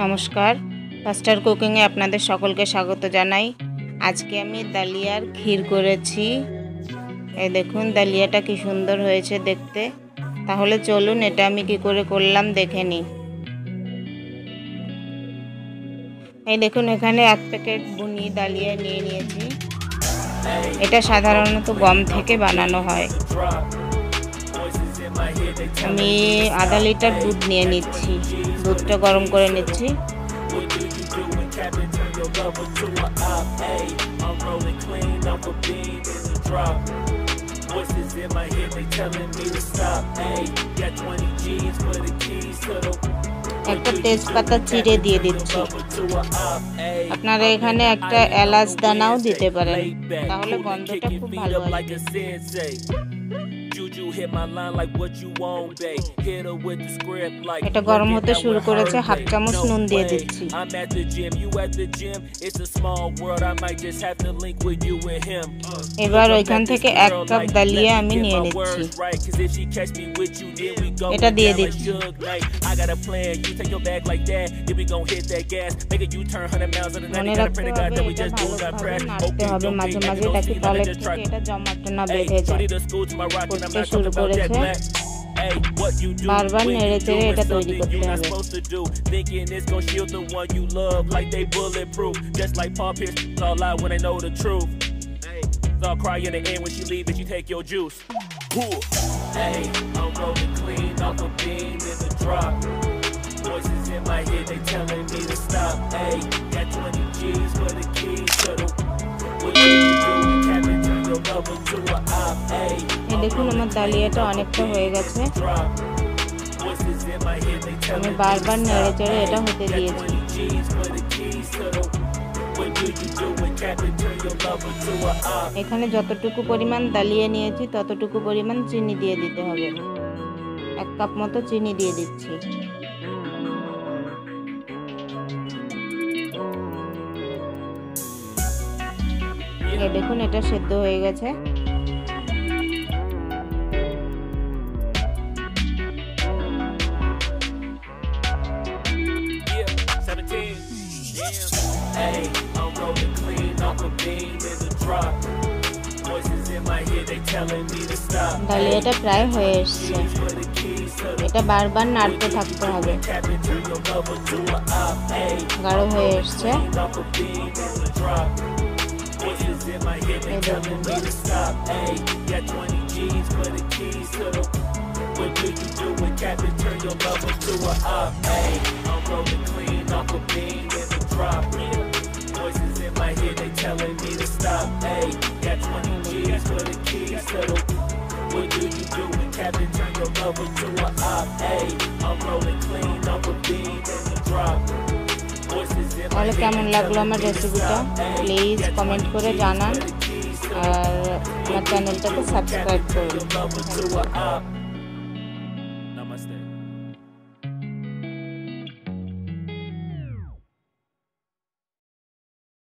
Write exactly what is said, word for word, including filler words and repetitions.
नमस्कार फास्टार कुकिंगे आपनादेर सकलके स्वागत जानाई। आज के आमी दालियार खीर करेছি। এই দেখুন দালিয়াটা কি সুন্দর হয়েছে দেখতে। তাহলে চলুন এটা আমি কি করে করলাম দেখে নিই। এই দেখুন এখানে এক প্যাকেট বুনি ডালিয়া নিয়ে নিয়েছি। এটা সাধারণত গম থেকে বানানো হয়। আমি आधा লিটার দুধ নিয়ে নিচ্ছি। দুধটা গরম করে নিচ্ছি। একটা তেজপাতা চিড়ে দিয়ে দিচ্ছি। আপনারা এখানে একটা এলাচ দানাও দিতে পারেন, তাহলে গন্ধটা খুব ভালো আসবে। এটা গরম হতে শুরু করেছে, হাফ চামচ নুন দিয়ে দিচ্ছি। এবার ওইখান থেকে এক কাপ ডালিয়া আমি নিয়ে নিচ্ছি, এটা দিয়ে দিচ্ছি। মনে রাখতে হবে এটা ভালোভাবে নাড়তে হবে মাঝে মাঝে, তাকে তলের থেকে এটা জমাট না বেঁধে যায়। করতে শুরু করেছে, বারবার নেড়ে চেড়ে এটা তৈরি করতে হবে। I'll cry in the end when she leave and you take your juice. Hey, I'm rolling clean off a beam in the drop. Voices in my head, they telling me to stop. Hey, got twenty G's for the keys to the. What do you do when Captain turn your lover to a op? Hey, এই দেখুন আমার ডালিয়াটা অনেকটা হয়ে গেছে। আমি বারবার নেড়ে চেড়ে এটা হতে দিয়েছি। এখানে যতটুকু পরিমাণ ডালিয়া নিয়েছি ততটুকু পরিমাণ চিনি দিয়ে দিতে হবে। এক কাপ মতো চিনি দিয়ে দিচ্ছি। এই দেখুন এটা সেদ্ধ হয়ে গেছে। ডালিয়াটা প্রায় হয়ে এসছে, এটা বারবার নাড়তে থাকতে হবে। গাঢ় হয়ে এসছে। Telling me to stop, hey, got twenty G's for the keys to the. What do you do when Captain turn your lover to a op? Hey, I'm rolling clean off a beam in the drop. তাহলে কেমন লাগলো আমার রেসিপিটা please comment করে জানান, আর আমার চ্যানেলটাকে subscribe করুন। Namaste.